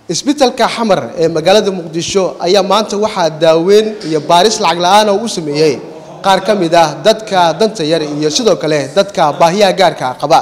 isbitaalka xamar ee magaalada muqdisho ayaa maanta waxaa daaweyn iyo baaris lacag la'aan ah u sameeyay qaar ka mid ah dadka danta yar iyo sidoo kale dadka baahiyaha gaarka qaba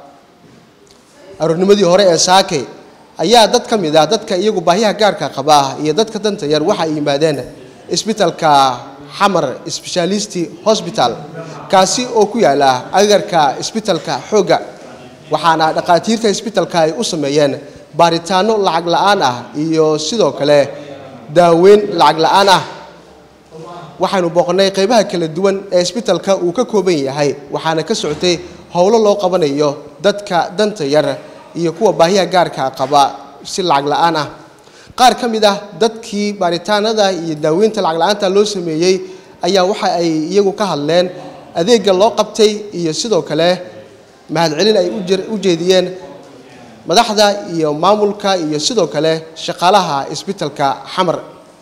arurnimadii hore ee saakay ayaa dad ka mid ah dadka iyagu baahiyaha gaarka qaba iyo dadka danta yar waxa ay yimaadeen isbitaalka xamar specialist hospital kaasi oo ku yaala agarka isbitaalka xooga waxaana dhaqaatiirta isbitaalka ay u sameeyeen baaritaano lacag la'aan ah iyo sidoo kale daaweyn lacag la'aan ah waxaanu booqnay qaybaha kala duwan ee isbitaalka uu ka kooban yahay waxaana ka socotay howlo loo qabanayo dadka danta yar iyo kuwa baahiyaha gaarka qaba si lacag la'aan ah qaar ka mid ah dadkii baaritaanada iyo daaweynta lacag la'aanta loo sameeyay ayaa waxa ay iyagu ka hadleen adeega loo qabtay iyo sidoo kale mahadcelin ay u jeediyeen madaxda iyo maamulka iyo sidoo kale shaqaalaha isbitaalka xamar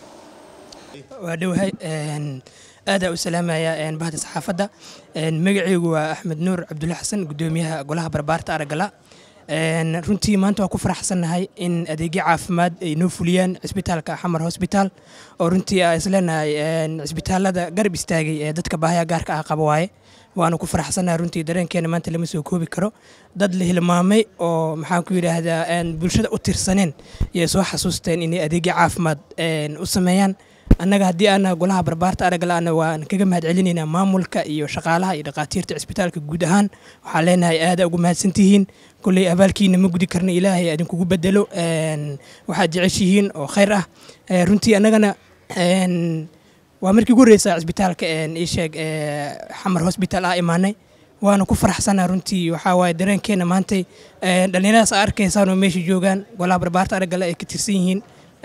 wadawhay aad u salaamaya bahda saxaafada magacaygu waa Axmed Nuur Cabdulla Xasan gudoomiyaha golaha barbaarta aragala runtii maanta waan ku faraxsanahay in adeegyo caafimaad ay noo fuliyaan isbitaalka xamar hospital oo runtii isleenahay isbitaalada garab istaagay ee dadka baahiyaha gaarka ah qaba waaye waanu ku faraxsanahay runtii dareenkeena maanta lama soo koobi karo dad la hilmaamay oo maxaan ku yiraahdaa bulshada u tirsaneen iyo soo xasuusteen in adeegyo caafimaad u sameeyaan annaga haddii aan golaha barbaarta araglaana waan kaga mahadcelinaynaa maamulka iyo shaqaalaha iyo dhaqaatiirta isbitaalka guud ahaan waxaan leenahay aad ugu mahadsantihiin kulley abaalkiina ma gudi karna ilaahay idinkugu bedelo waxaad jeceshihiin oo khayr ah runtii annagana waa markii ugu horreysay isbitaalka ii sheeg xamar hospital ah imaanay waana ku faraxsanahay runtii waxaa waaye dareenkeena maantay dhalinyaradaas arkaysaan oo meesha joogaan golaha barbaarta aragala ay ka tirsan yihiin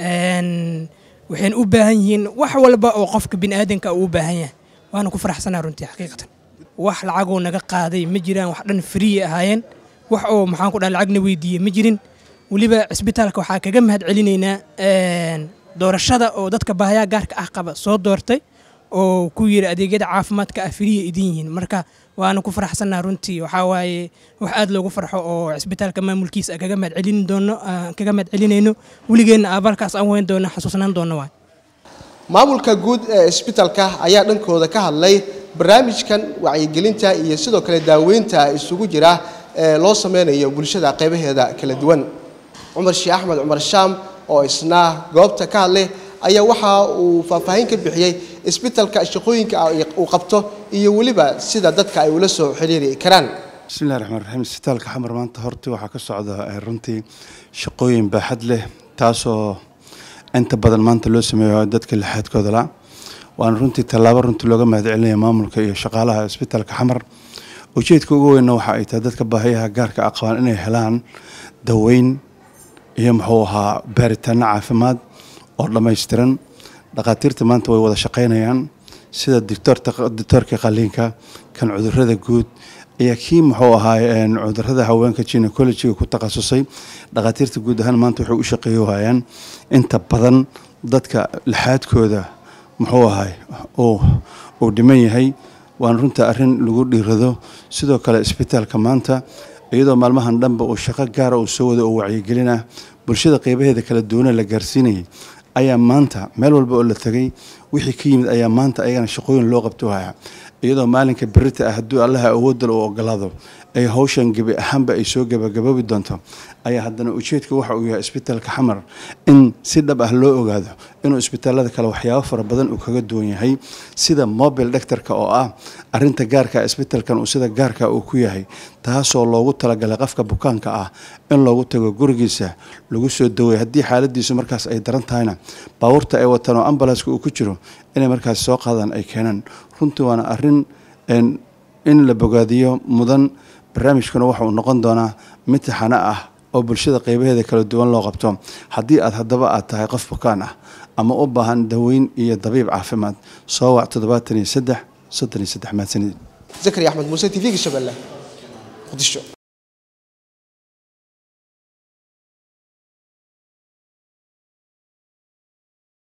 waxaan u baahan yihiin wax walba oo qofka bini'aadanka uu u baahan yahay waana ku faraxsanahay runtii xaqiiqatan wax lacagoo naga qaaday ma jiraan wax dhan free ahaayeen wax oo maxaan ku dhahay lacagna weydiiyey ma jirin weliba isbitaalka waxaa kaga mahadcelinaynaa doorashada oo dadka baahiyaha gaarka ah qaba soo doortay oo ku yiri adeegyada caafimaadka ah free idin yihiin marka waana ku faraxsanahay runtii waxaa waaye wax aad loogu farxo oo isbitaalka maamulkiisa kaga mahadcelinayno weligeena abaalkaas aan weyn doono xasuusnaan doono waay maamulka guud ee isbitaalka ayaa dhankooda ka hadlay barnaamijkan wacyigelinta iyo sidoo kale daaweynta isugu jira ee loo sameynayo bulshada qaybaheeda kala duwan Umar Sheekh Ahmed Umar Shaam oo isna goobta ka hadlay ayaa waxa uu faahfaahin ka bixiyay isbitaalka shaqooyinka uu qabto iyo waliba sida dadka ay ula soo xiriiri karaan bismillaahir rahmaanir rahiim isbitaalka xamar maanta horti waxa ka socda runtii shaqooyin baaxad leh taasoo inta badan maanta loo sameeyo dadka lixaadkooda la waan runtii talaabo runtii looga mahadcelinayo maamulka iyo shaqaalaha isbitaalka xamar ujeedka ugu weyn waxa ay tahay dadka baahiyaha gaarka ah qabaan inay helaan daweyn iyo muxuu ahaa baaritaan caafimaad oo dhameystiran dhaqaatiirta maanta way wada shaqeynayaan sida doctorka qaliinka kan cudurrada guud iyo kii muxuu ahaa cudurrada haweenka gynecology ku takhasusay dhaqaatiirta guud ahaan maanta waxay u shaqeeyaan inta badan dadka lixaadkooda muxuu ahaa oo dhiman yahay waan runta arrin lagu dhiirado sidoo kale isbitaalka maanta iyadoo maalmahan dhanba uu shaqo gaar ah soo wada oo wacyigelin ah bulshada qaybaheeda kala duwan la gaarsiinayay ayaa maanta meel walba oo la tagay wixii ka yimid ayaa maanta ayagana shaqooyin loo qabto haya iyadoo maalinka berita ah hadduu allaha awood u ogolaado ay hawshan gabi ahaanba ay soo gabagabi doonto ayaa haddana ujeedka waxa uu yahay isbitaalka xamar in si dhab ah loo ogaado inuu isbitaalada kale waxyaabo fara badan uu kaga duwan yahay sida mobile doctorka oo ah arinta gaarka isbitaalkan uu sida gaarka uu ku yahay taasoo loogu talagalay qofka bukaanka ah in loogu tago gurigiisa lagu soo daweeyo haddii xaaladiisu markaas ay daran tahayna baabuurta ay wataan oo ambulance uu ku jiro inay markaas soo qaadaan ay keenaan runtii waana arrin in la bogaadiyo mudan barnaamijkuna waxa uu noqon doonaa mid taxane ah oo bulshada qaybaheeda kala duwan loo qabto haddii aad haddaba aad tahay qof bukaan ah ama u baahan daweyn iyo dabiib caafimaad soo wac 73 33 mahadsanid Zakariya Axmed Muuse TV Shabeelle Muqdisho